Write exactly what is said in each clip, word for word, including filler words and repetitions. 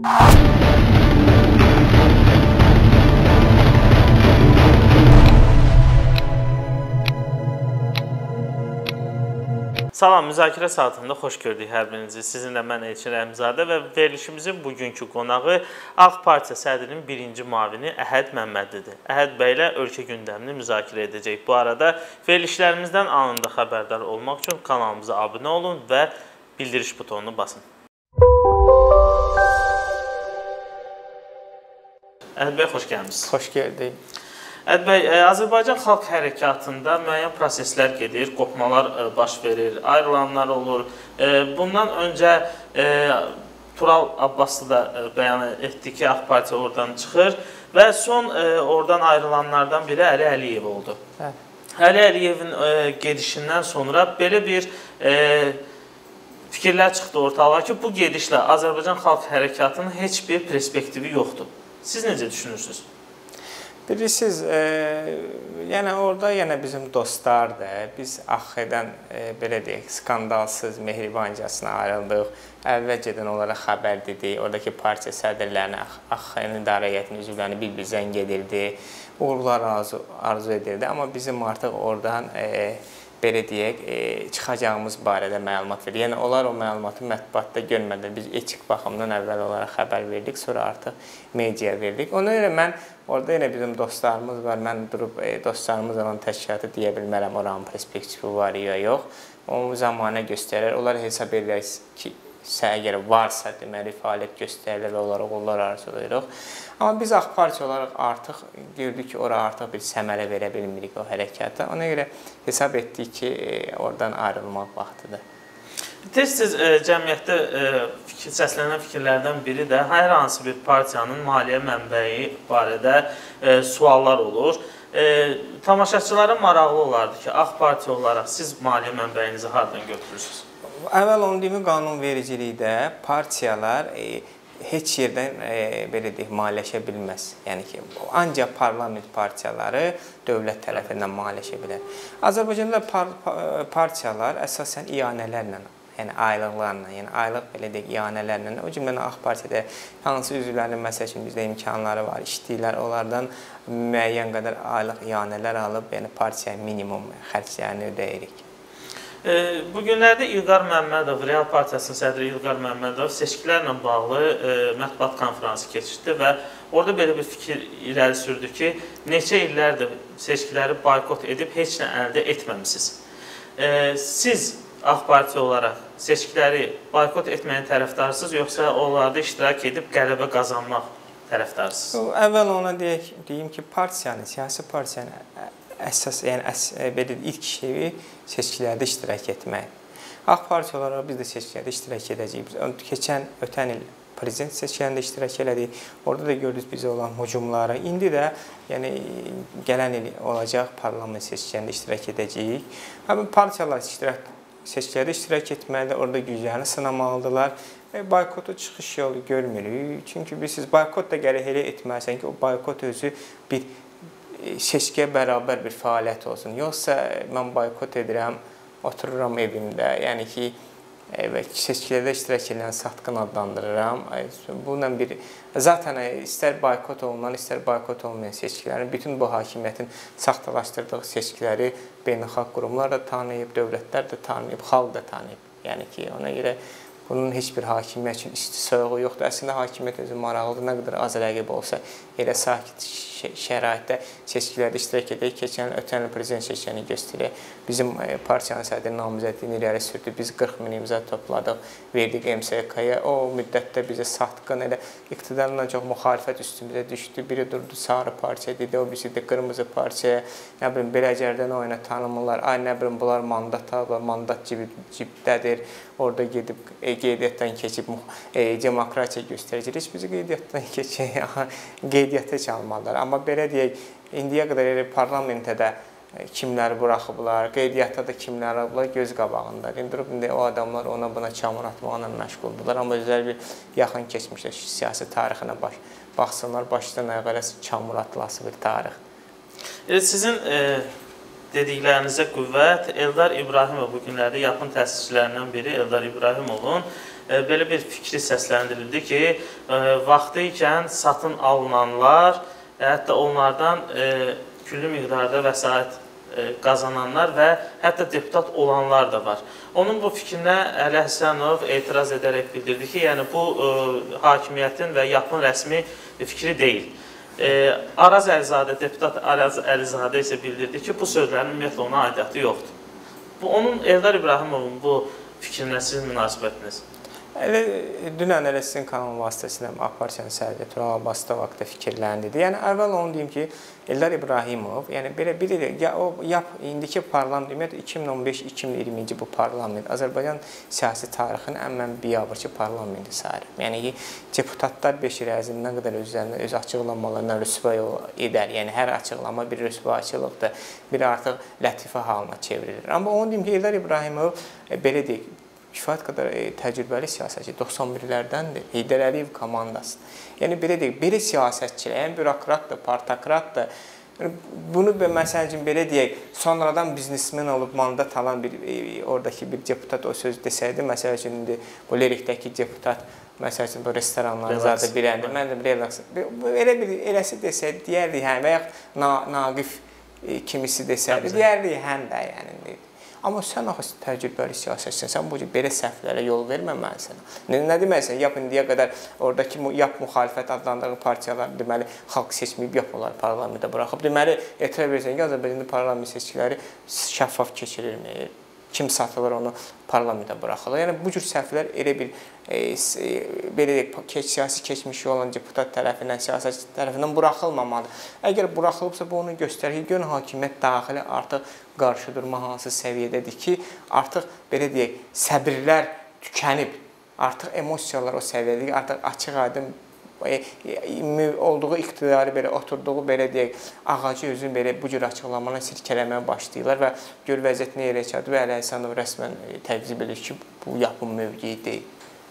Salam, müzakirə saatında xoş gördük hər birinizi. Sizinlə mən Elçin Rəhimzadə və verilişimizin bugünkü qonağı Ağ Partiya sədrinin birinci müavini Əhəd Məmmədlidir. Əhəd bəylə ölkə gündəmini müzakirə edəcək. Bu arada verilişlərimizdən anında xəbərdar olmaq üçün kanalımıza abunə olun və bildiriş butonunu basın. Əhəd bəy, xoş gəlmişsiniz. Xoş gəldik. Əhəd bəy, Azərbaycan Xalq Hərəkatında müəyyən proseslər gedir, qopmalar baş verir, ayrılanlar olur. Bundan öncə Tural Abbaslı da bəyan etdi ki, Ağ Partiya oradan çıxır və son oradan ayrılanlardan biri Əli Əliyev oldu. Hə. Əli Əliyevin gedişindən sonra belə bir fikirlər çıxdı ortalığa ki, bu gedişlə Azərbaycan Xalq Hərəkatının heç bir perspektivi yoxdur. Siz necə düşünürsünüz? Bilirsiniz, e, yəni orada yenə bizim dostlardır. Biz Ağxədən e, belə deyək, skandalsız, mehribancasına ayrıldıq. Əvvəlcədən onlara xəbər dedik. Oradakı partiya sədrlərini, Ağxənin idarə heyətinin üzvlərini bir-bir zəng edirdi. Uğurlar arzu, arzu edirdi. Amma bizim artıq oradan e, belə deyək, e, çıxacağımız barədə məlumat verir. Yəni onlar o məlumatı mətbuatda görmədən biz etik baxımdan əvvəl olaraq xəbər verdik, sonra artıq mediaya verdik. Ona görə mən orada yenə bizim dostlarımız var. Mən durub e, dostlarımız olan təşkilatı deyə bilmərəm, oranın perspektivi var ya yox. O zamanə göstərir. Onlar hesab edirlər ki, əgər varsa deməli fəaliyyət göstərirlər və onlara uğurlar arzulayırıq. Amma biz Ağ Partiya olaraq artıq gördük ki, ora artıq bir səmərə verə bilmirik o hərəkata. Ona görə hesab etdik ki, oradan ayrılmaq vaxtıdır. Tez-tez cəmiyyətdə fikir, səslənən fikirlərdən biri də hər hansı bir partiyanın maliyyə mənbəyi barədə e, suallar olur. E, tamaşaçılara maraqlı olardı ki, Ağ Partiya olaraq siz maliyyə mənbəyinizi hardan götürürsünüz? Əvvəl onun deyimi qanunvericilikdə partiyalar e, heç yerdən e, belə deyək, maliyyələşə bilməz. Yəni ki, ancaq parlament partiyaları dövlət tərəfindən maliyyələşə bilər. Azərbaycanda par partiyalar əsasən iyanələrlə, yəni aylıqlarla, yəni aylıq belə deyək, iyanələrlə, o cümlədən Ağ Partiyada hansı üzvlərinin məsəl üçün bizdə imkanları var, işləyirlər, onlardan müəyyən qədər aylıq iyanələr alıb, yəni partiyaya minimum xərclərini ödəyirik. Bu günlərdə İlqar Məmmədov, Real Partiyasının sədri İlqar Məmmədov seçkilərlə bağlı e, mətbuat konfransı keçirdi və orada belə bir fikir irəli sürdü ki, neçə illərdir seçkiləri boykot edib heç nə əldə etməmisiniz. E, siz Ağ Partiya olaraq seçkiləri boykot etməyin tərəfdarsınız, yoxsa onlarda iştirak edib qələbə qazanmaq tərəfdarsınız? Əvvəl ona deyək, deyim ki, partiyanın, siyasi partiyanın əsas, yəni əs, belə ilk şeyi seçkilərdə iştirak etmək. Ağ Partiya olaraq biz də seçkilərdə iştirak edəcəyik. Biz keçən, ötən il prezident seçkilərində iştirak elədik. Orada da gördük bizə olan hücumları. İndi də yəni gələn il olacaq parlament seçkilərində iştirak edəcəyik. Həmin partiyalar iştirak seçkilərdə iştirak etməlidir, orada güclərini sınamalıdırlar. E, boykotu çıxış yolu görmürük. Çünki biz siz boykot da gərək elə etməlisən ki, o boykot özü bir seçkiyə bərabər bir fəaliyyət olsun. Yoxsa mən boykot edirəm, otururam evimdə. Yəni ki, seçkilərdə iştirak edən satqın adlandırıram. Bununla bir, zaten istər boykot olunan, istər boykot olmayan seçkilərin, bütün bu hakimiyyətin saxtalaşdırdığı seçkiləri beynəlxalq qurumlar da tanıyıb, dövlətlər də tanıyıb, xalq da tanıyıb. Yəni ki, ona görə bunun heç bir hakimiyyət üçün isti-soyuğu yoxdur. Əslində hakimiyyət özü maraqlıdır. Nə qədər az rəqib olsa, elə sakit şəraitdə seçkilərdə iştirak edək. Keçən ötən il prezident seçkini göstərək. Bizim partiyanın sədri namizədliyini irəli sürdü. Biz qırx min imza topladıq, verdik M S K-ya. O müddətdə bizə satqın, elə iqtidarla çox müxalifət üstümüzə düşdü. Biri durdu Sarı partiya dedi, o birisi də Qırmızı partiya. Nə bilim, Beləcərdən oyuna tanımırlar. Ay, nə bilim, bunlar mandat alır, mandat cibdədir. Orada gedib qeydiyyatdan keçib e, demokratiya göstərəcək. Heç bizi qeydiyyatdan keçək, qeydiyyata çalmalılar. Amma belə deyək, indiyə qədər elə parlamentə də kimləri buraxıblar, qeydiyyatda da kimləri alırlar, göz qabağında. İndi o adamlar ona buna çamur atmaqla məşğuldurlar. Amma özəl bir yaxın keçmişdə siyasi tarixinə baş, baxsınlar, başdan ayağa çamur atılası bir tarix. E, sizin e, dediklərinizə qüvvət, Eldar İbrahimov bu günlərdə yaxın təsisçilərindən biri Eldar İbrahimovun belə bir fikri səsləndirildi ki, vaxtı ikən satın alınanlar, hətta onlardan külli miqdarda vəsait qazananlar və hətta deputat olanlar da var. Onun bu fikrinə Əli Həsənov etiraz edərək bildirdi ki, yəni bu hakimiyyətin və yapın rəsmi fikri deyil. Araz Əlizadə, deputat Araz Əlizadə isə bildirdi ki, bu sözlərin ümumiyyətlə ona aidiyyatı yoxdur. Bu, onun Eldar İbrahimovun bu fikrinə sizin münasibətiniz? Elə, dünən elə sizin kanalın vasitəsilə AK Partiyanın sədri Tural Abbasda vaxtda fikirləndirdi. Yəni, əvvəl onu deyim ki, Eldar İbrahimov, yəni belə bilir, ya, o, yap, indiki parlament, ümumiyyətlə iki min on beş iki min iyirminci bu parlament Azərbaycan siyasi tarixinin ən mən biabırçı parlamenti sayırım. Yəni ki, deputatlar beş il ərzində nə qədər özlərini, öz açıqlamalarından rüsvay edər. Yəni, hər açıqlama bir rüsvayçılıqdır, bir artıq lətifə halına çevrilir. Amma onu deyim ki, Eldar İbrahimov, e, belə deyək, kifayət qədər e, təcrübəli siyasətçi, doxsan birlərdəndir, Heydər Əliyev komandasıdır. Yəni, belə deyək, belə siyasətçilər, yəni bürokratdır, partokratdır. Bunu, məsəl üçün, belə deyək, sonradan biznesmen olub mandat alan bir, e, oradakı bir deputat o söz desəydi, məsəl üçün, indi bu Lerikdəki deputat, məsəl üçün, bu restoranları zadə biləndi, mən də relaks, elə bir, eləsi desəydi, deyərdik, həm, və yaxud na, Naqif e, kimisi desəydi, deyərdik, həm də, yəni, amma sən axı təcrübəli siyasətçisən, sən bu belə səhvlərə yol verməməlisən. Nə, nə deməksən, yap indiyə qədər oradakı yap müxalifət adlandığı partiyalar deməli xalq seçməyib yap olar parlamentə buraxıb. Deməli etiraf versən ki, Azərbaycanda parlament seçkiləri şəffaf keçirilmir. Kim satılır onu parlamentə buraxılır. Yəni bu cür səhvlər elə bir e, belə deyək, siyasi keçmişi olan deputat tərəfindən, siyasətçi tərəfindən buraxılmamalıdır. Əgər buraxılıbsa bu onu göstərir ki, görün hakimiyyət daxili artıq qarşıdurma hansı səviyyədədir ki, artıq belə deyək, səbirlər tükənib, artıq emosiyalar o səviyyədir ki, artıq açıq-aydın olduğu iqtidarı belə oturduğu belə deyək, ağacı özün belə bu cür açıqlamalarla sirkələməyə başlayırlar və gör vəziyyət nə yerə çatdı və Əli Həsənov rəsmən təqzib edir ki, bu yapın mövqeyi deyil.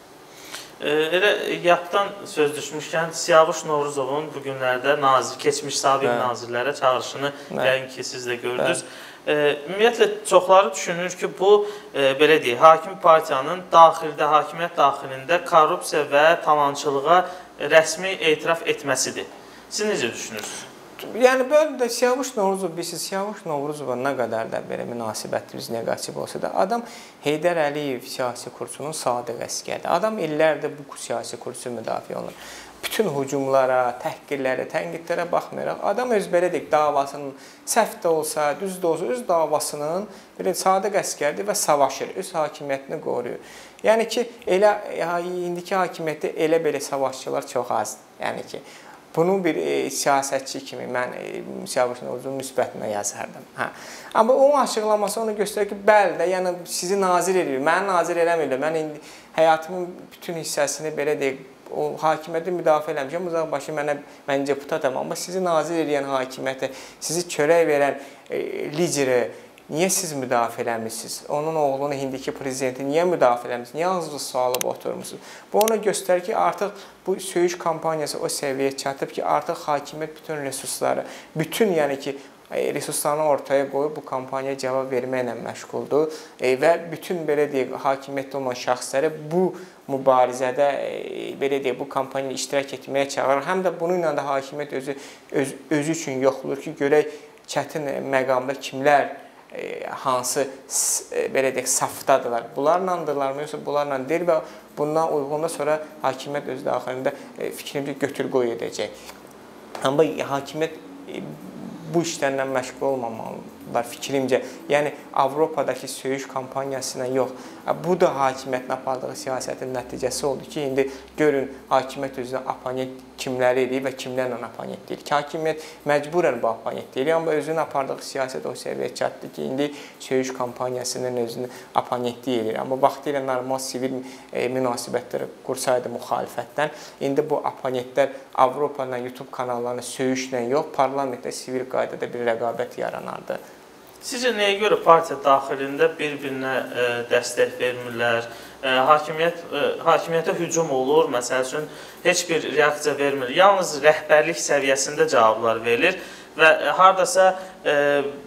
Elə yapdan söz düşmüşkən Siyavuş Novruzovun bu günlərdə nazir, keçmiş sabiq nazirlərə çağırışını yəqin ki, siz də gördünüz. Ümumiyyətlə, çoxları düşünür ki, bu, belə deyək, hakim partiyanın daxildə, hakimiyyət daxilində korrupsiya və talançılığa rəsmi etiraf etməsidir. Siz necə düşünürsünüz? Yəni, böyle də Siyavuş Novruzov, bilirsiniz, Siyavuş Novruzova nə qədər də belə münasibətimiz neqativ olsa da, adam Heydər Əliyev siyasi kursunun sadiq əsgəridir. Adam illərdir bu siyasi kursu müdafiə olunur. Bütün hücumlara, təhqirlərə, tənqidlərə baxmayaraq, adam öz belə deyək, davasının səhv də olsa, düz də olsa, öz davasının belə sadiq əsgərdir və savaşır, öz hakimiyyətini qoruyur. Yəni ki, elə indiki hakimiyyətdə elə belə savaşçılar çox azdır. Yəni ki, bunu bir e, siyasətçi kimi mən e, Siyavuş Novruzovun müsbətinə yazardım. Hə. Amma onun açıqlaması onu göstərir ki, bəli də, yəni sizi nazir edir, məni nazir eləmirlər. Mən indi həyatımın bütün hissəsini belə deyək, o hakimiyyəti müdafiə eləmişəm, uzaqbaşı mənə, mən deputatam, amma sizi nazir edən hakimiyyəti, sizi çörək verən e, lideri, niyə siz müdafiə eləmişsiniz? Onun oğlunu, indiki prezidenti niyə müdafiə eləmişsiniz? Niyə ağzınızı sualıb oturmuşsunuz? Bu ona göstərir ki, artıq bu söyüş kampaniyası o səviyyəyə çatıb ki, artıq hakimiyyət bütün resursları, bütün yəni ki, resurslarını ortaya qoyub bu kampaniyaya cavab verməklə məşğuldur e, və bütün belə deyək, hakimiyyətdə olan şəxsləri bu mübarizədə e, belə deyək, bu kampaniyaya iştirak etməyə çağırır. Həm də bununla da hakimiyyət özü, öz, özü üçün yoxlur ki, görək çətin məqamda kimlər e, hansı e, belə deyək, safdadırlar. Bunlarlandırlarmı, yoxsa bunlarla deyil və bundan uyğunda sonra hakimiyyət öz daxilində e, fikrimcə götür-qoy edəcək. Amma hakimiyyət e, bu işlərlə məşğul olmamalılar fikrimcə. Yəni Avropadakı söyüş kampaniyasına yox. Bu da hakimiyyətin apardığı siyasətin nəticəsi oldu ki, indi görün hakimiyyət özünə aponent kimləri eləyir və kimlərlə aponent deyil. Ki, hakimiyyət məcburən bu aponent deyil, amma özünün apardığı siyasət o səviyyəyə çatdı ki, indi söyüş kampaniyasının özünü aponentlik edir. Amma vaxtı ilə normal sivil e, münasibətləri qursaydı müxalifətdən, indi bu aponentlər Avropanın YouTube kanallarına söyüşlə yox, parlamentdə sivil qaydada bir rəqabət yaranardı. Sizcə nəyə görə partiya daxilində bir-birinə e, dəstək vermirlər, e, hakimiyyət, e, hakimiyyətə hücum olur, məsəl üçün heç bir reaksiya vermir, yalnız rəhbərlik səviyyəsində cavablar verilir və e, haradasa e,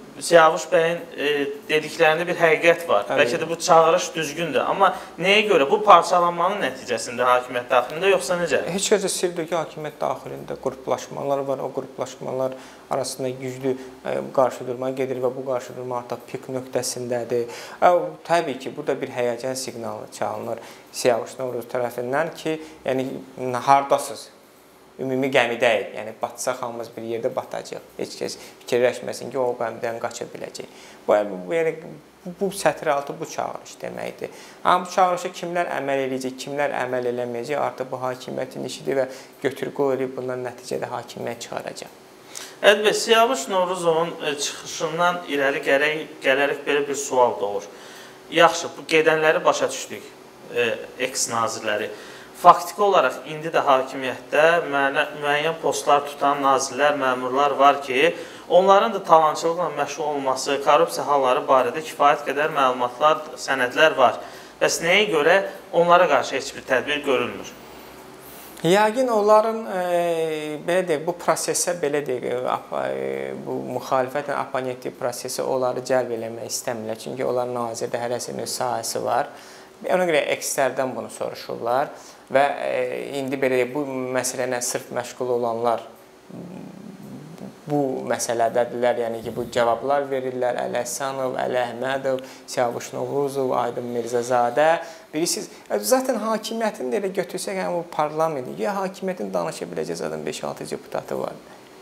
Siyavuş bəyin e, dediklərində bir həqiqət var. Əlbəttə. Bəlkə də bu çağırış düzgündür. Amma nəyə görə? Bu parçalanmanın nəticəsində hakimiyyət daxilində yoxsa necə? Heç özü sirdir ki, hakimiyyət daxilində qruplaşmalar var. O qruplaşmalar arasında güclü e, qarşıdurma gedir və bu qarşıdurma artıq pik nöqtəsindədir. E, təbii ki, burada bir həyəcan siqnalı çalınır Siyavuş Novruz tərəfindən ki, yəni hardasınız? Ümumi gəmidəyik. Yəni batsaq hamımız bir yerdə batacaq. Heç kəs fikirləşməsin ki, o gəmidən qaça biləcək. Bu, bu, bu, bu sətr altı bu çağırış deməkdir. Amma bu çağırışa kimlər əməl edəcək, kimlər əməl eləməyəcək, artıq bu hakimiyyətin işidir və götür-qoy edib bundan nəticədə hakimiyyət çıxaracaq. Ədil bəy, Siyavuş Novruzovun çıxışından irəli gələrək, gələrək belə bir sual doğur. Yaxşı, bu gedənləri başa düşdük, eks-nazirləri. Faktiki olaraq indi də hakimiyyətdə müəyyən postlar tutan nazirlər, məmurlar var ki, onların da talançılıqla məşğul olması, korrupsiya halları barədə kifayət qədər məlumatlar, sənədlər var. Bəs nəyə görə onlara qarşı heç bir tədbir görülmür? Yəqin onların e, belə deyək, bu prosesə belə deyək, e, bu müxalifətlə oponentlik prosesi onları cəlb eləmək istəmirlər. Çünki onların nazirdə hərəsinin sahəsi var. Ona görə ekslərdən bunu soruşurlar və e, indi belə bu məsələnə sırf məşğul olanlar bu məsələdədirlər, yəni ki, bu cavablar verirlər. Əli Həsənov, Əli Əhmədov, Siyavuş Novruzov, Aydın Mirzəzadə. Bilirsiniz, zaten hakimiyyətin də elə götürsək, yəni bu parlamentin, ya hakimiyyətin danışa biləcək zaten beş altı deputatı var.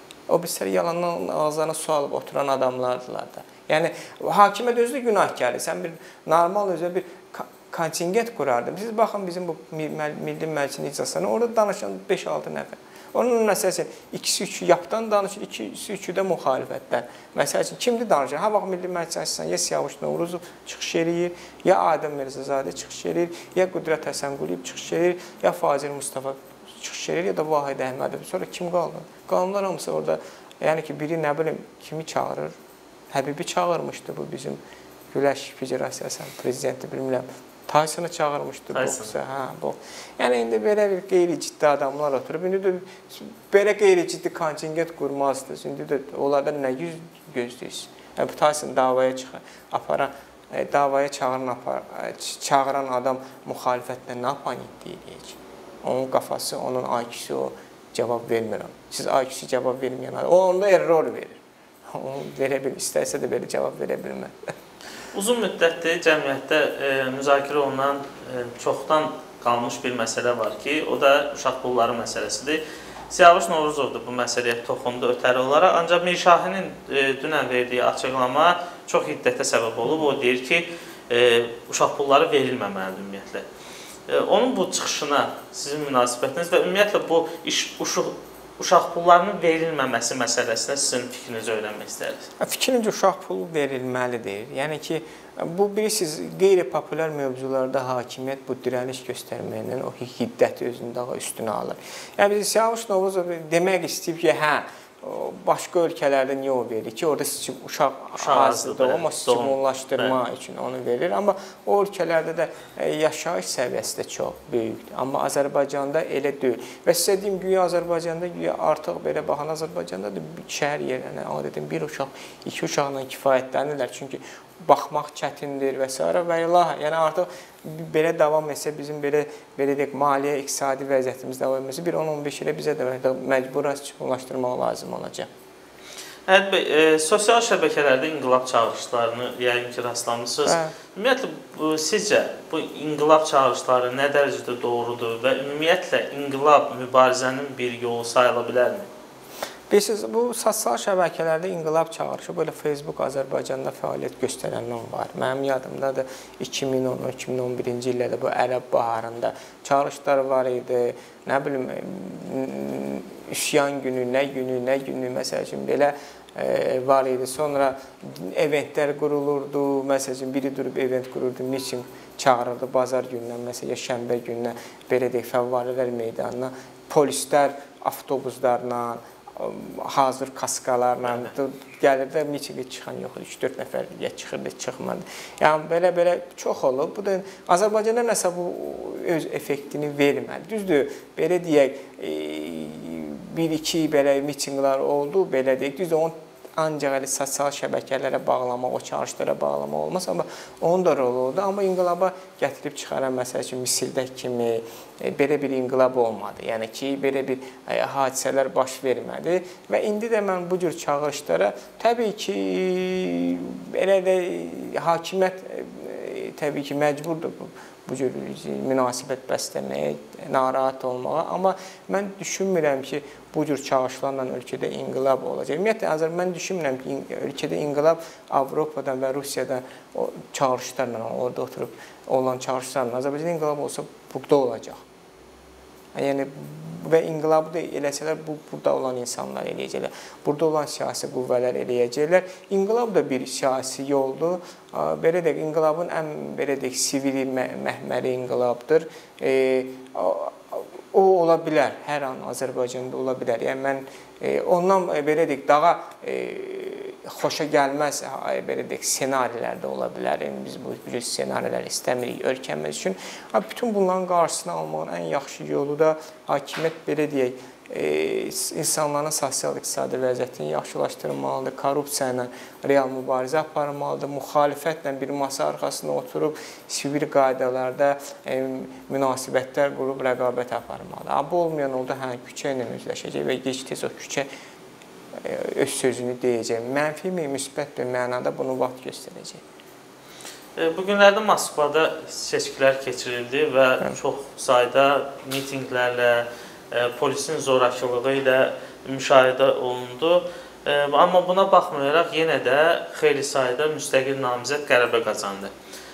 O birisləri yalandan ağızlarına su alıb oturan adamlardılar da. Yəni hakimiyyət özü də günahkardır. Sən bir normal özə bir kontingent qurardım. Siz baxın bizim bu Milli Məclisin iclaslarına, orada danışan beş altı nəfər. Onun məsələn ikisi üçü yapdan danışır, ikisi üçü də müxalifətdən. Məsələn kimdir danışır? Ha vaxt Milli Məclisin ya Siyavuş Novruzov çıxış eləyir, ya Aydın Mirzəzadə çıxış eləyir, ya Qüdrət Həsənquliyev çıxış eləyir, ya Fazil Mustafa çıxış eləyir, ya da Vahid Əhmədov. Sonra kim qaldı? Qalanlar hamısı orada, yəni ki, biri nə bilim kimi çağırır? Həbibi çağırmışdı bu bizim Güləş Federasiyasının prezidenti, bilmirəm. Taysını çağırmışdı boxsa, hə, bu. Yəni indi belə bir qeyri-ciddi adamlar oturub, indi də belə qeyri-ciddi kontingent qurmazdı. İndi də onlardan nə yüz gözləyirsin? Yəni bu Taysını davaya çıxar, aparan, e, davaya çağıran, apar, e, çağıran adam müxalifətlə nə oponent deyir? Onun qafası, onun I Q-si o cavab vermir. Siz I Q-si cavab verməyən adam, o onda error verir. O verə bil, istərsə də belə cavab verə bilmir. Uzun müddətdir cəmiyyətdə e, müzakirə olunan e, çoxdan qalmış bir məsələ var ki, o da uşaq pulları məsələsidir. Siyavuş Novruzov da bu məsələyə toxundu ötəri olaraq, ancaq Mirşahinin e, dünən verdiyi açıqlama çox hiddətə səbəb olub. O deyir ki, e, uşaq pulları verilməməlidir ümumiyyətlə. E, onun bu çıxışına sizin münasibətiniz və ümumiyyətlə bu iş, uşaq, uşaq pullarının verilməməsi məsələsində sizin fikrinizi öyrənmək istəyirik. Fikrincə uşaq pulu verilməlidir. Yəni ki, bu bilirsiniz, qeyri-populyar mövzularda hakimiyyət bu dirəniş göstərməklə o hiddəti özünün daha üstünə alır. Yəni biz Siyavuş Novruzov demək istəyib ki, hə, başqa ölkələrdə niyə o verir ki, orada uşaq azdır, amma stimullaşdırma üçün onu verir. Amma o ölkələrdə də yaşayış səviyyəsi də çox böyükdür. Amma Azərbaycanda elə deyil. Və sizə deyim, güya Azərbaycanda güya artıq belə baxan Azərbaycanda da şəhər yerlərinə adətən bir uşaq, iki uşaqla kifayətlənirlər. Çünki baxmaq çətindir və s. və ilaha. Yəni artıq belə davam etsə bizim belə belə deyək maliyyə, iqtisadi vəziyyətimiz davam etməsə bir on on beş ilə bizə də məcbur stimullaşdırmaq lazım olacaq. Ədil bəy, e, sosial şəbəkələrdə inqilab çağırışlarını yəqin ki rastlamısınız. Ümumiyyətlə sizcə bu inqilab çağırışları nə dərəcədə doğrudur və ümumiyyətlə inqilab mübarizənin bir yolu sayıla bilərmi? Bilirsiniz, bu sosial şəbəkələrdə inqilab çağırışı belə Facebook Azərbaycanda fəaliyyət göstərəndən var. Mənim yadımdadır iki min on - iki min on birinci illərdə bu Ərəb baharında çağırışlar var idi. Nə bilim, üsyan günü, nə günü, nə günü məsəl üçün belə e, var idi. Sonra eventlər qurulurdu. Məsəl üçün biri durub event qururdu, miting çağırırdı bazar gündən, məsələn, şənbə gününə belə deyək fəvvarələr meydanına, polislər avtobuslarla, hazır kaskalarla gəlir də mitinqə çıxan yox idi. üç dörd nəfər ya çıxırdı, çıxmadı. Yəni belə-belə çox olub. Bu da Azərbaycanda nəsə bu öz effektini verməli. Düzdür, belə deyək, bir iki belə mitinqlər oldu, belə deyək. Düzdür, onun ancaq elə sosial şəbəkələrə bağlamaq, o çağırışlara bağlamaq olmaz, amma onun da rolu oldu. Amma inqilaba gətirib çıxaran məsələ üçün Misirdə kimi e, belə bir inqilab olmadı. Yəni ki, belə bir e, hadisələr baş vermədi və indi də mən bu cür çağırışlara təbii ki, elə də hakimiyyət e, təbii ki, məcburdur bu. bu cür münasibət bəsləməyə, narahat olmağa. Amma mən düşünmürəm ki, bu cür çağırışlarla ölkədə inqilab olacaq. Ümumiyyətlə, Azər, mən düşünmürəm ki, ölkədə inqilab Avropadan və Rusiyadan o çağırışlarla, orada oturub olan çağırışlarla, Azərbaycan inqilab olsa burada olacaq. Yəni, və inqilabı da eləsələr, bu, burada olan insanlar eləyəcəklər. Burada olan siyasi qüvvələr eləyəcəklər. İnqilab da bir siyasi yoldur. Belə deyək, inqilabın ən, belə deyək, sivili məhməri inqilabdır. E, o ola bilər, hər an Azərbaycanda ola bilər. Yəni, mən e, ondan, belə deyək, daha e, xoşa gəlməz, belə deyək, senarilər də ola bilər. Yəni, biz bu cür senarilər istəmirik ölkəmiz üçün. Bütün bunların qarşısını almağın ən yaxşı yolu da hakimiyyət, belə deyək, e, insanların sosial-iqtisadi vəziyyətini yaxşılaşdırmalıdır, korrupsiya ilə real mübarizə aparmalıdır, müxalifətlə bir masa arxasında oturub sivil qaydalarda e, münasibətlər qurub rəqabət aparmalıdır. Bu olmayan oldu, hə, küçə ilə üzləşəcək və gec-tez o küçə öz sözünü deyəcək. Mənfi mi, müsbət bir mənada bunu vaxt göstərəcək. Bu günlərdə Moskvada seçkilər keçirildi və Hı. çox sayda mitinqlərlə, polisin zorakılığı ilə müşahidə olundu. Amma buna baxmayaraq yenə də xeyli sayda müstəqil namizəd qələbə qazandı.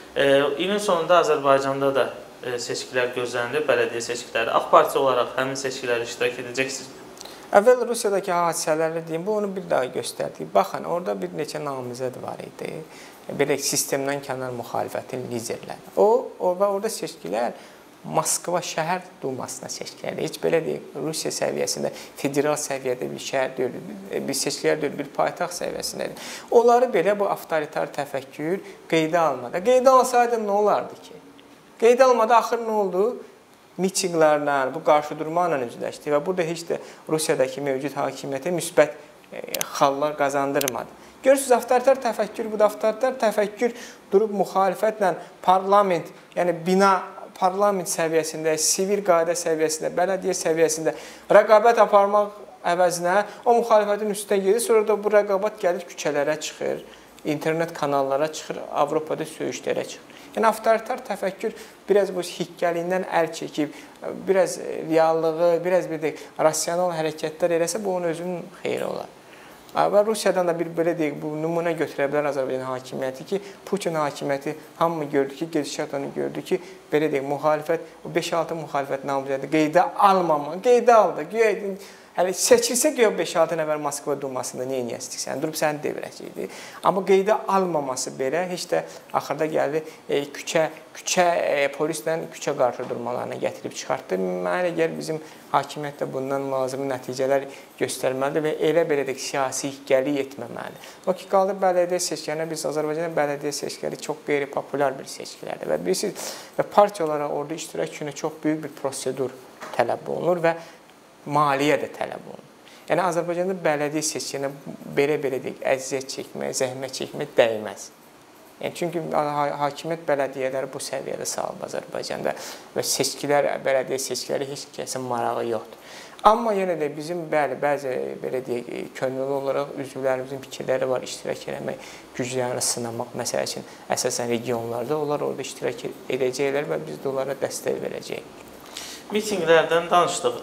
İlin sonunda Azərbaycanda da seçkilər gözlənilir, bələdiyyə seçkiləri. Ağ Parti olaraq həmin seçkilərə iştirak edəcəksiniz. Əvvəl Rusiyadakı hadisələrlə deyim, bu onu bir daha göstərdik. Baxın, orada bir neçə namizəd var idi. Belə sistemdən kənar müxalifətin liderləri. O, və orada seçkilər Moskva şəhər dumasına seçkilərdir. Heç belə deyil, Rusiya səviyyəsində, federal səviyyədə bir şəhər deyil, bir seçkilər deyil, bir paytaxt səviyyəsindədir. Onları belə bu avtoritar təfəkkür qeydə almadı. Qeydə alsaydı nə olardı ki? Qeydə almadı, axır nə oldu? Mitinqlərlə, bu qarşıdurmayla üzləşdi və burada heç də Rusiyadakı mövcud hakimiyyətə müsbət e, xallar qazandırmadı. Görürsünüz, avtoritar təfəkkür, bu da avtoritar təfəkkür durub müxalifətlə parlament, yəni bina parlament səviyyəsində, sivil qayda səviyyəsində, bələdiyyə səviyyəsində rəqabət aparmaq əvəzinə o müxalifətin üstünə gedir, sonra da bu rəqabət gəlir küçələrə çıxır, internet kanallara çıxır, Avropada söyüşlərə çıxır. Yəni, avtoritar təfəkkür biraz bu hikkəliyindən əl çəkib, biraz reallığı, biraz bir deyək, rasional hərəkətlər eləsə, bu onun özünün xeyri olar. Və Rusiyadan da bir belə deyək, bu nümunə götürə bilər Azərbaycan hakimiyyəti ki, Putin hakimiyyəti hamı gördü ki, gedişat onu gördü ki, belə deyək, müxalifət, beş altı müxalifət namizədi qeydə almama, qeydə aldı. Hələ seçilsə ki, beş altı nəfər Moskva dumasında nə edəcəkdik? Sən durub səni devirəcəkdi. Amma qeydə almaması belə heç də axırda gəldi e, küçə, küçə e, polislə küçə qarşıdurmalarına gətirib çıxartdı. Mənə gəlir bizim hakimiyyət də bundan lazımi nəticələr göstərməlidir və elə belə də siyasi hikkəlik etməməlidir. O ki, qaldı bələdiyyə seçkilərinə, biz Azərbaycanın bələdiyyə seçkiləri çox qeyri-populyar bir seçkilərdir və bilirsiniz, və partiya olaraq orada iştirak üçün çox böyük bir prosedur tələb olunur və maliyyə də tələb olunur. Yəni, Azərbaycanda bələdiyyə seçkilərinə belə-belə deyək, əziyyət çəkmək, zəhmət çəkmək dəyməz. Yəni, çünki hakimiyyət bələdiyyələri bu səviyyədə salıb Azərbaycanda və seçkilər, bələdiyyə seçkiləri heç kəsin marağı yoxdur. Amma yenə də bizim bəli, bəzi belə deyək, könüllü olaraq üzvlərimizin fikirləri var, iştirak eləmək, güclərini sınamaq, məsələ üçün əsasən regionlarda onlar orada iştirak edəcəklər və biz də onlara dəstək verəcəyik. Mitinqlərdən danışdıq.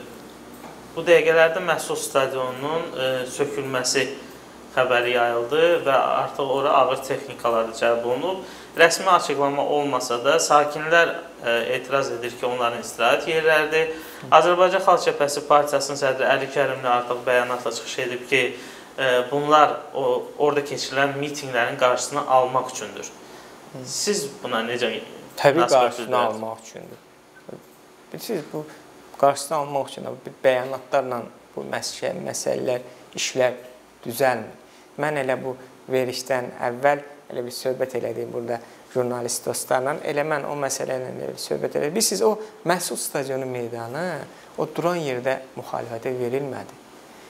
Bu dəqiqələrdə Məhsul stadionunun sökülməsi xəbəri yayıldı və artıq ora ağır texnikalar cəlb olunub. Rəsmi açıqlama olmasa da sakinlər etiraz edir ki, onların istirahət yerləridir. Azərbaycan Xalq Cəbhəsi Partiyasının sədri Əli Kərimli artıq bəyanatla çıxış edib ki, bunlar orada keçirilən mitinqlərin qarşısını almaq üçündür. Siz buna necə Təbii qarşısını almaq üçündür. Bilirsiniz, bu qarşısını almaq üçün bəyanatlarla bu məsələlər, işlər düzəlmir. Mən elə bu verişdən əvvəl elə bir söhbət elədim burada jurnalist dostlarla, elə mən o məsələ ilə söhbət elədim. Bilirsiniz, o Məhsul stadionu meydanı o duran yerdə müxalifətə verilmədi.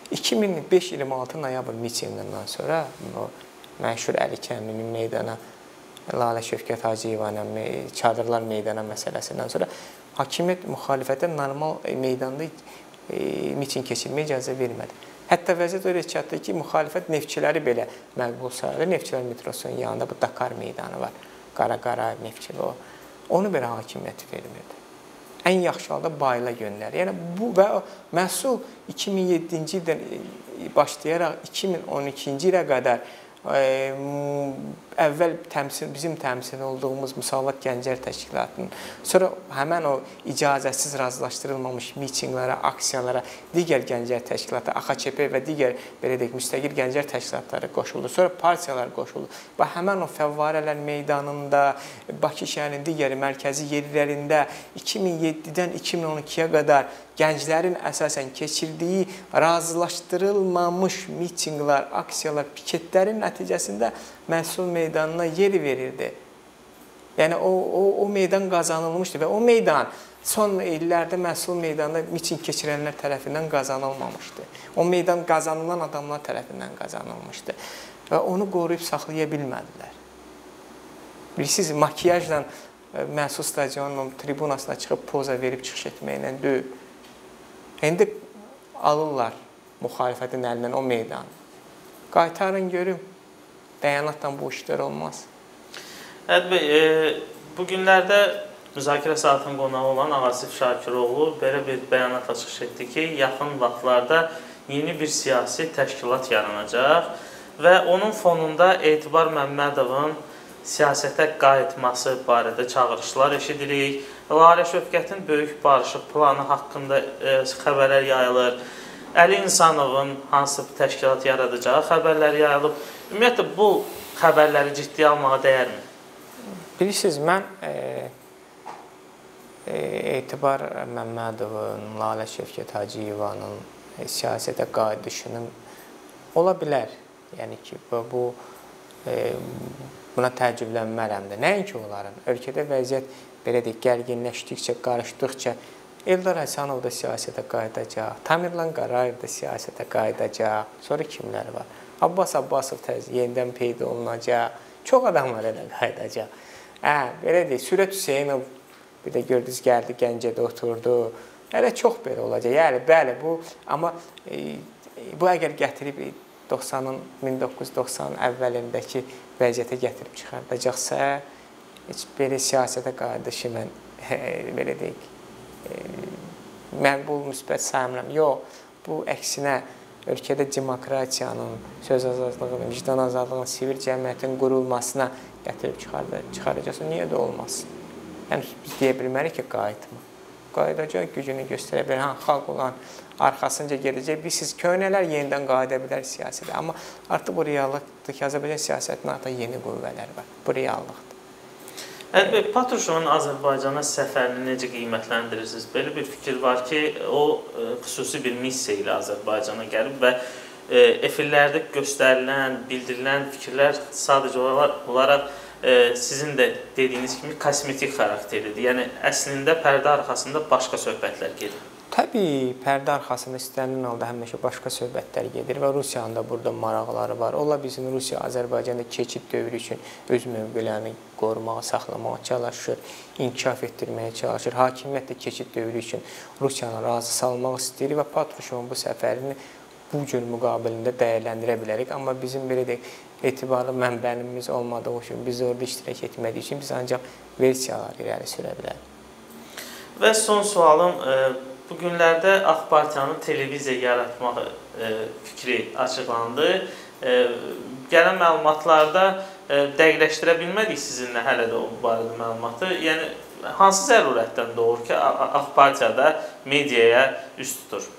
iki min beş iyirmi altı noyabr mitinqindən sonra o məşhur Əli Kəndlinin meydana Lalə Şövkət Hacıyevana çadırlar meydana məsələsindən sonra hakimiyyət müxalifətə normal meydanda e, miting keçirməyə icazə vermədi. Hətta vəziyyət öyle çatdı ki, müxalifət neftçiləri belə məqbul sayılır. Neftçilər metrosunun yanında bu Dakar meydanı var. Qara-qara neftçili o. Onu belə hakimiyyət vermirdi. Ən yaxşı halda bayıla göndərir. Yəni bu və məhsul iki min yeddinci ildən başlayaraq iki min on ikinci ilə qədər ə, əvvəl təmsil, bizim təmsil olduğumuz Müsavat Gənclər Təşkilatının, sonra həmən o icazəsiz razılaşdırılmamış mitinqlərə, aksiyalara digər gənclər təşkilatı, A X Ç P və digər belə deyək, müstəqil gənclər təşkilatları qoşuldu. Sonra partiyalar qoşuldu. Və həmən o Fəvvarələr meydanında, Bakı şəhərinin digər mərkəzi yerlərində iki min yeddidən iki min on ikiyə qədər gənclərin əsasən keçirdiyi razılaşdırılmamış mitinqlər, aksiyalar, piketlərin nəticəsində məhsul meydanına yer verirdi. Yəni o, o, o meydan qazanılmışdı və o meydan son illərdə məhsul meydanında miting keçirənlər tərəfindən qazanılmamışdı. O meydan qazanılan adamlar tərəfindən qazanılmışdı və onu qoruyub saxlaya bilmədilər. Bilirsiniz, makiyajla məhsul stadionun tribunasına çıxıb poza verib çıxış etməklə deyil. İndi alırlar müxalifətin əlindən o meydanı. Qaytarın görüm, bəyanatla bu işlər olmaz. Əhməd bəy, e, bu günlərdə müzakirə saatının qonağı olan Ağasif Şakiroğlu belə bir bəyanat açıq etdi ki, yaxın vaxtlarda yeni bir siyasi təşkilat yaranacaq və onun fonunda Etibar Məmmədovun siyasətə qayıtması barədə çağırışlar eşidirik. Lalə Şövkətin böyük barışıq planı haqqında e, xəbərlər yayılır. Əli İnsanovun hansı bir təşkilat yaradacağı xəbərlər yayılıb. Ümumiyyətlə, bu xəbərləri ciddiyə almağa dəyərmi? Bilirsiniz, mən e, e, Etibar Məmmədovun, Lalə Şövkət Hacıyevanın e, siyasətə qayıdışının ola bilər. Yəni ki, bu, bu e, buna təəccüblənmərəm də. Nəinki onların. Ölkədə vəziyyət belə deyək, gərginləşdikcə, qarışdıqca Eldar Həsənov da siyasətə qayıdacaq, Tamirlan Qarayev da siyasətə qayıdacaq. Sonra kimlər var? Abbas Abbasov təzə yenidən peyda olunacaq. Çox adamlar elə qayıdacaq. Hə, belə deyək, Sürət Hüseynov bir də gördünüz, gəldi, Gəncədə oturdu. Elə çox belə olacaq. Yəni, bəli, bu, amma e, bu əgər gətirib doxsanın, min doqquz yüz doxsanın əvvəlindəki vəziyyətə gətirib çıxardacaqsa, heç belə siyasətə qayıdışı mən belə deyək, e, məqbul, müsbət saymıram. Yox, bu əksinə ölkədə demokratiyanın, söz azadlığının, vicdan azadlığının, sivil cəmiyyətin qurulmasına gətirib çıxaracaqsa, niyə də olmasın? Yəni, biz deyə bilmərik ki, qayıtma. Qayıdacaq, gücünü göstərə bilər. Hə, xalq olan arxasınca gedəcək. Biz siz köhnələr yenidən qayıda bilər siyasətə. Amma artıq bu reallıqdır ki, Azərbaycan siyasətinin artıq yeni qüvvələr var. Bu reallıqdır. Əhməd bəy, Patruşevun Azərbaycana səfərini necə qiymətləndirirsiniz? Belə bir fikir var ki, o xüsusi bir missiya ilə Azərbaycana gəlib və efirlərdə göstərilən, bildirilən fikirlər sadəcə olaraq sizin də dediyiniz kimi kosmetik xarakterlidir. Yəni, əslində pərdə arxasında başqa söhbətlər gedir. Təbii, pərdə arxasında istənilən halda həmişə başqa söhbətlər gedir və Rusiyanın da burada maraqları var. Ola bilsin, Rusiya Azərbaycanda keçid dövrü üçün öz mövqelərini qorumağa, saxlamağa çalışır, inkişaf etdirməyə çalışır. Hakimiyyət də keçid dövrü üçün Rusiyanı razı salmaq istəyir və Patruşevun bu səfərini bu cür müqabilində dəyərləndirə bilərik. Amma bizim belə deyək, etibarlı mənbənimiz olmadığı üçün, biz orada iştirak etmədiyi üçün biz ancaq versiyalar irəli sürə bilərik. Və son sualım, bu günlərdə Ağ Partiyanın televiziya yaratmaq fikri açıqlandı. Gələn məlumatlarda dəqiqləşdirə bilmədik sizinlə hələ də o barədə məlumatı. Yəni, hansı zərurətdən doğur ki, Ağ Partiyada mediaya üst tutur?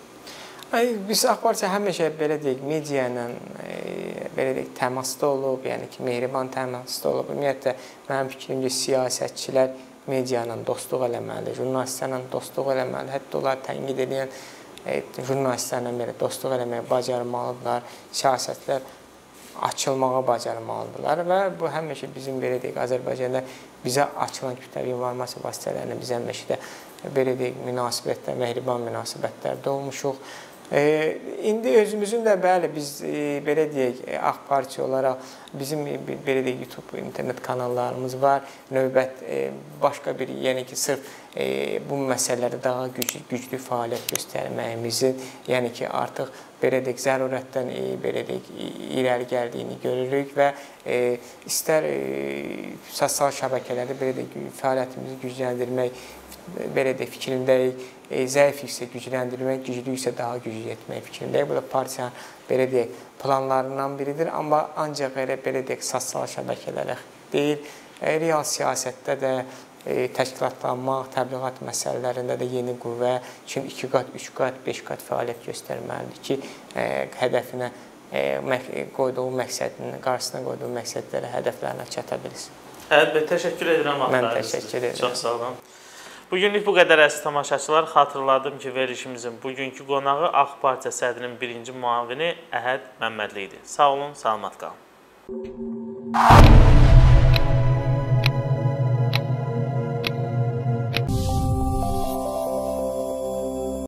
Biz Ağ Partiya həmişə belə deyək, media ilə belə deyək, təmasda olub, yəni ki, mehriban təmasda olub. Ümumiyyətlə, mənim fikrimcə siyasətçilər media ilə dostluq eləməlidir, jurnalistlərlə dostluq eləməlidir. Hətta onlar tənqid edən jurnalistlərlə belə dostluq eləməyə bacarmalıdırlar, siyasətlər açılmağa bacarmalıdırlar və bu həmişə bizim belə deyək, Azərbaycanda bizə açılan kütləvi informasiya vasitələrinə biz həmişə də belə deyək, münasibətlər, mehriban münasibətlərdə olmuşuq. E, indi özümüzün də bəli biz e, belə deyək Ağ Partiya olaraq bizim e, belə deyək YouTube internet kanallarımız var. Növbət e, başqa bir, yəni ki, sırf e, bu məsələlərdə daha güclü, güclü fəaliyyət göstərməyimizin, yəni ki, artıq belə deyək zərurətdən e, belə deyək irəli gəldiyini görürük və e, istər e, sosial şəbəkələrdə belə deyək fəaliyyətimizi gücləndirmək, belə deyək fikrindəyik, e, zəif isə gücləndirmək, güclü isə daha güclü etmək fikrindəyik. Bu da partiyanın belə deyək planlarından biridir, amma ancaq elə belə deyək sosial şəbəkələrə deyil, e, real siyasətdə də e, təşkilatlanmaq, təbliğat məsələlərində də yeni qüvvə üçün iki qat, üç qat, beş qat fəaliyyət göstərməlidir ki, e, hədəfinə e, qoyduğu məqsədinin, qarşısına qoyduğu məqsədlərə, hədəflərinə çata bilsin. Əhəd bəy, təşəkkür edirəm. Mən təşəkkür edirəm. Çox sağ olun. Bugünlük bu qədər əziz tamaşaçılar. Xatırladım ki, verilişimizin bugünkü qonağı Ağ Partiya sədrinin birinci müavini Əhəd Məmmədli idi. Sağ olun, salamat qalın.